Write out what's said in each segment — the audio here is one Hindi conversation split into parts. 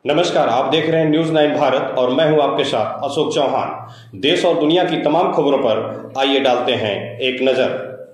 नमस्कार, आप देख रहे हैं न्यूज 9 भारत और मैं हूं आपके साथ अशोक चौहान। देश और दुनिया की तमाम खबरों पर आइए डालते हैं एक नजर।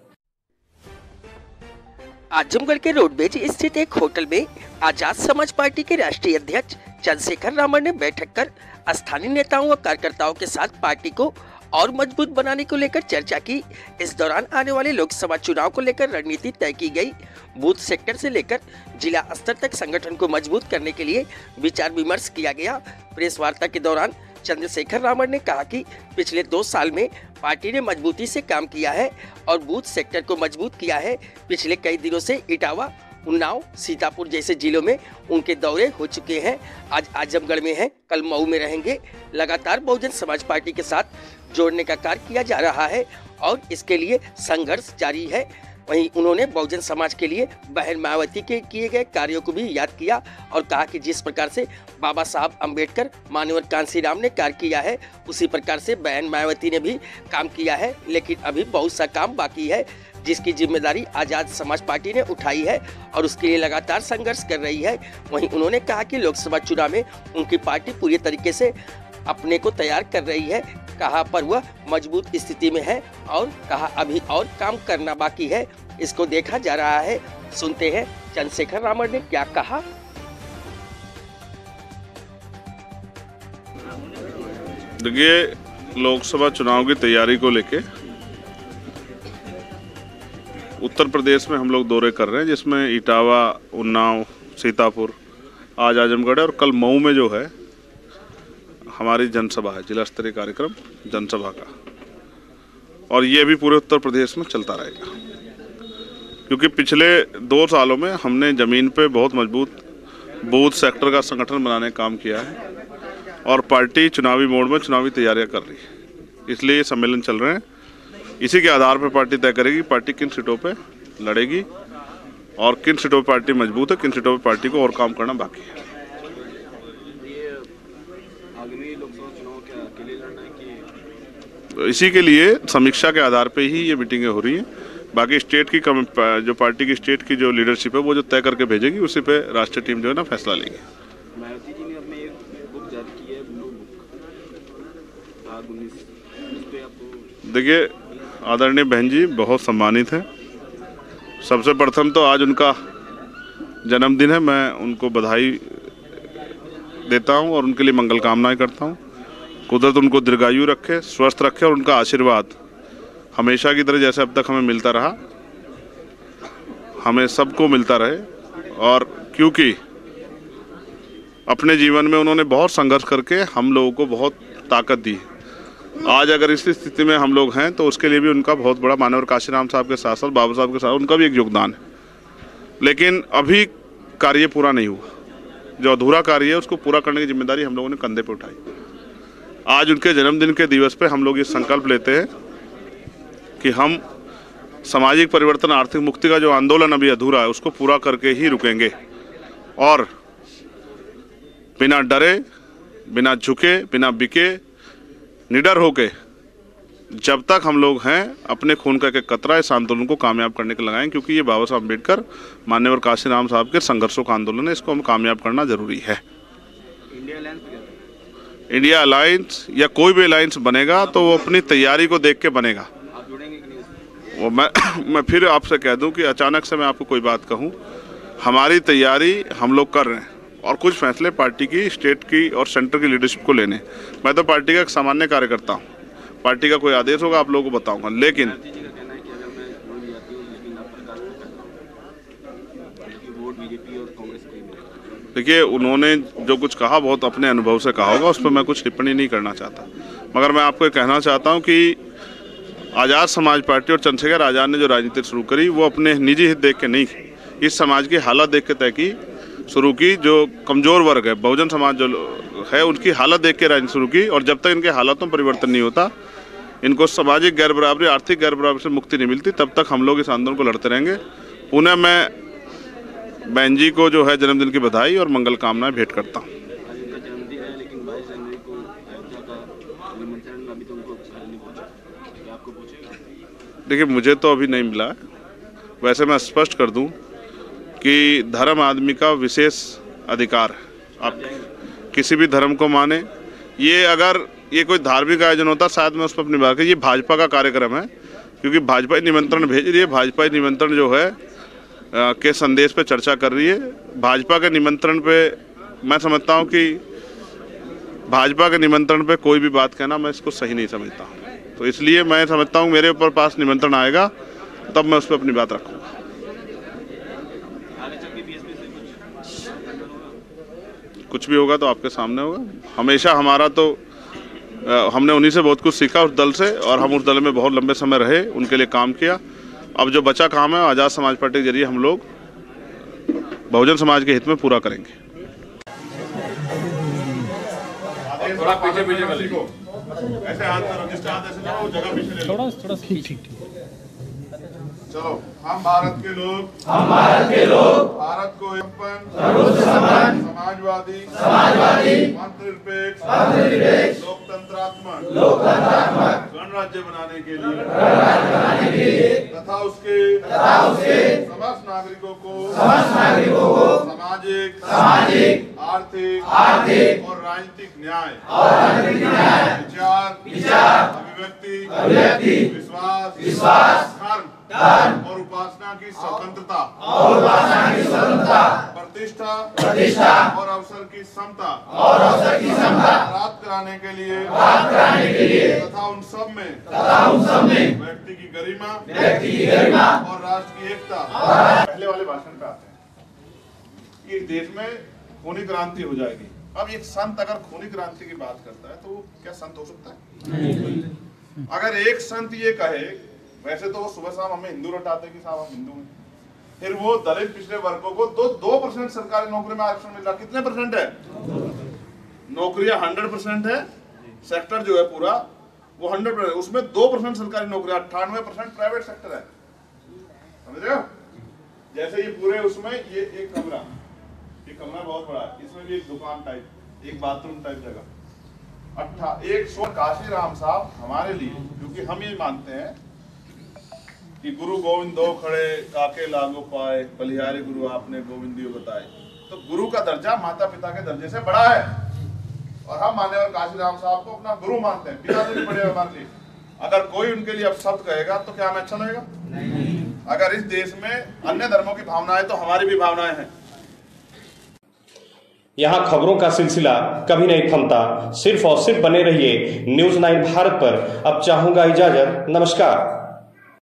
आजमगढ़ के रोडवेज स्थित एक होटल में आजाद समाज पार्टी के राष्ट्रीय अध्यक्ष चंद्रशेखर रामन ने बैठक कर स्थानीय नेताओं और कार्यकर्ताओं के साथ पार्टी को और मजबूत बनाने को लेकर चर्चा की। इस दौरान आने वाले लोकसभा चुनाव को लेकर रणनीति तय की गई। बूथ सेक्टर से लेकर जिला स्तर तक संगठन को मजबूत करने के लिए विचार विमर्श किया गया। प्रेस वार्ता के दौरान चंद्रशेखर रामन ने कहा कि पिछले 2 साल में पार्टी ने मजबूती से काम किया है और बूथ सेक्टर को मजबूत किया है। पिछले कई दिनों से इटावा, उन्नाव, सीतापुर जैसे जिलों में उनके दौरे हो चुके हैं। आज आजमगढ़ में हैं, कल मऊ में रहेंगे। लगातार बहुजन समाज पार्टी के साथ जोड़ने का कार्य किया जा रहा है और इसके लिए संघर्ष जारी है। वहीं उन्होंने बहुजन समाज के लिए बहन मायावती के किए गए कार्यों को भी याद किया और कहा कि जिस प्रकार से बाबा साहब अम्बेडकर, माननीय कांशीराम ने कार्य किया है, उसी प्रकार से बहन मायावती ने भी काम किया है। लेकिन अभी बहुत सा काम बाकी है जिसकी जिम्मेदारी आजाद समाज पार्टी ने उठाई है और उसके लिए लगातार संघर्ष कर रही है। वहीं उन्होंने कहा कि लोकसभा चुनाव में उनकी पार्टी पूरी तरीके से अपने को तैयार कर रही है। कहा पर वह मजबूत स्थिति में है और कहा अभी और काम करना बाकी है, इसको देखा जा रहा है। सुनते हैं चंद्रशेखर रामन ने क्या कहा। देखिए, लोकसभा चुनाव की तैयारी को लेके उत्तर प्रदेश में हम लोग दौरे कर रहे हैं, जिसमें इटावा, उन्नाव, सीतापुर, आज आजमगढ़ और कल मऊ में जो है हमारी जनसभा है, जिला स्तरीय कार्यक्रम जनसभा का। और ये भी पूरे उत्तर प्रदेश में चलता रहेगा, क्योंकि पिछले 2 सालों में हमने ज़मीन पे बहुत मजबूत बूथ सेक्टर का संगठन बनाने का काम किया है और पार्टी चुनावी मोड में चुनावी तैयारियां कर रही है। इसलिए ये सम्मेलन चल रहे हैं। इसी के आधार पर पार्टी तय करेगी पार्टी किन सीटों पे लड़ेगी और किन सीटों पर पार्टी मजबूत है, किन सीटों पर पार्टी को और काम करना बाकी है। इसी के लिए समीक्षा के आधार पे ही ये मीटिंगें हो रही हैं। बाकी स्टेट की जो पार्टी की स्टेट की जो लीडरशिप है वो जो तय करके भेजेगी, उसी पे राष्ट्रीय टीम जो है ना फैसला लेगी। मायावती जी ने अपने एक बुक जारी की है, ब्लू बुक भाग 19, उस पे आपको देखिए, आदरणीय बहन जी बहुत सम्मानित हैं। सबसे प्रथम तो आज उनका जन्मदिन है, मैं उनको बधाई देता हूं और उनके लिए मंगल कामनाएं करता हूं। कुदरत उनको दीर्घायु रखे, स्वस्थ रखे और उनका आशीर्वाद हमेशा की तरह जैसे अब तक हमें मिलता रहा, हमें सबको मिलता रहे। और क्योंकि अपने जीवन में उन्होंने बहुत संघर्ष करके हम लोगों को बहुत ताकत दी। आज अगर इस स्थिति में हम लोग हैं तो उसके लिए भी उनका बहुत बड़ा, माननीय कांशीराम साहब के साथ साथ बाबा साहब के साथ उनका भी एक योगदान है। लेकिन अभी कार्य पूरा नहीं हुआ। जो अधूरा कार्य है उसको पूरा करने की जिम्मेदारी हम लोगों ने कंधे पर उठाई। आज उनके जन्मदिन के दिवस पे हम लोग ये संकल्प लेते हैं कि हम सामाजिक परिवर्तन, आर्थिक मुक्ति का जो आंदोलन अभी अधूरा है उसको पूरा करके ही रुकेंगे और बिना डरे, बिना झुके, बिना बिके, निडर होके जब तक हम लोग हैं अपने खून का एक कतरा इस आंदोलन को कामयाब करने के लगाएं, क्योंकि ये बाबा साहब अम्बेडकर, माननीय कांशीराम साहब के संघर्षों का आंदोलन है। इसको हम कामयाब करना जरूरी है। इंडिया अलायंस या कोई भी अलायंस बनेगा तो वो अपनी तैयारी को देख के बनेगा। वो मैं फिर आपसे कह दूं कि अचानक से मैं आपको कोई बात कहूं, हमारी तैयारी हम लोग कर रहे हैं और कुछ फैसले पार्टी की, स्टेट की और सेंटर की लीडरशिप को लेने। मैं तो पार्टी का एक सामान्य कार्यकर्ता हूं, पार्टी का कोई आदेश होगा आप लोगों को बताऊंगा। लेकिन देखिए, उन्होंने जो कुछ कहा बहुत अपने अनुभव से कहा होगा, उस पर मैं कुछ टिप्पणी नहीं करना चाहता। मगर मैं आपको कहना चाहता हूं कि आज़ाद समाज पार्टी और चंद्रशेखर आज़ाद ने जो राजनीति शुरू करी वो अपने निजी हित देख के नहीं की, इस समाज की हालत देख के तय की, शुरू की। जो कमज़ोर वर्ग है, बहुजन समाज जो है, उनकी हालत देख के राजनीति शुरू की। और जब तक इनके हालातों में परिवर्तन नहीं होता, इनको सामाजिक गैर बराबरी, आर्थिक गैर बराबरी से मुक्ति नहीं मिलती, तब तक हम लोग इस आंदोलन को लड़ते रहेंगे। पुनः मैं बहन जी को जो है जन्मदिन की बधाई और मंगल कामनाएं भेंट करता हूँ। देखिए, मुझे तो अभी नहीं मिला है। वैसे मैं स्पष्ट कर दूं कि धर्म आदमी का विशेष अधिकार है। आप किसी भी धर्म को माने, ये अगर ये कोई धार्मिक आयोजन होता शायद मैं उस पर अपनी बात करूँ। ये भाजपा का कार्यक्रम है, क्योंकि भाजपा निमंत्रण भेज रही है। भाजपा निमंत्रण जो है के संदेश पे चर्चा कर रही है। भाजपा के निमंत्रण पे मैं समझता हूँ कि भाजपा के निमंत्रण पे कोई भी बात कहना मैं इसको सही नहीं समझता। तो इसलिए मैं समझता हूँ मेरे ऊपर पास निमंत्रण आएगा तब मैं उस पर अपनी बात रखूँगा। कुछ भी होगा तो आपके सामने होगा। हमेशा हमारा तो हमने उन्हीं से बहुत कुछ सीखा, उस दल से, और हम उस दल में बहुत लंबे समय रहे, उनके लिए काम किया। अब जो बचा काम है आज़ाद समाज पार्टी के जरिए हम लोग बहुजन समाज के हित में पूरा करेंगे। थोड़ा पीछे ऐसे हाथ करो, जिसका हाथ ऐसे ना वो जगह पीछे ले लो। थोड़ा ठीक। चलो, हम भारत के लोग भारत को समाजवादी धर्मनिरपेक्ष लोकतंत्रात्मक गणराज्य बनाने के लिए तथा उसके समस्त नागरिकों को सामाजिक आर्थिक और राजनीतिक न्याय विचार अभिव्यक्ति विश्वास धर्म और उपासना की स्वतंत्रता प्रतिष्ठा और अवसर की समता प्राप्त कराने के लिए तथा उन सब में व्यक्ति की गरिमा और राष्ट्र की एकता। पहले वाले भाषण पे आते हैं कि देश में खूनी क्रांति हो जाएगी। अब एक संत अगर खूनी क्रांति की बात करता है तो क्या संत हो सकता है? अगर एक संत ये कहे, वैसे तो वो सुबह शाम हमें हिंदू रटाते कि साहब हम हिंदू हैं, फिर वो दलित पिछड़े वर्गों को 2% सरकारी नौकरी में आरक्षण मिल रहा। कितने परसेंट है? नौकरियां 100% है, सेक्टर जो है पूरा वो 100%, उसमें 2% सरकारी नौकरियां, 98% प्राइवेट सेक्टर है। समझ रहे हो? जैसे ये पूरे उसमें ये एक कमरा बहुत बड़ा है, इसमें भी एक दुकान टाइप, एक बाथरूम टाइप जगह, 100 काशी राम साहब हमारे लिए, क्योंकि हम ये मानते हैं कि गुरु गोविंद दो खड़े काके लागो पाए, बलिहारी गुरु आपने गोविंदियो बताए। तो गुरु का दर्जा माता पिता के दर्जे से बड़ा है, और हम मान्यवर काशी राम साहब को अपना गुरु मानते हैं। पिता से भी बड़े हमारे लिए। अगर कोई उनके लिए अपशब्द कहेगा तो क्या हमें अच्छा लगेगा? नहीं। अगर इस देश में अन्य धर्मों की भावनाएं तो हमारी भी भावनाएं हैं। यहाँ खबरों का सिलसिला कभी नहीं थमता। सिर्फ और सिर्फ बने रहिए न्यूज़ 9 भारत पर। अब चाहूंगा इजाजत। नमस्कार।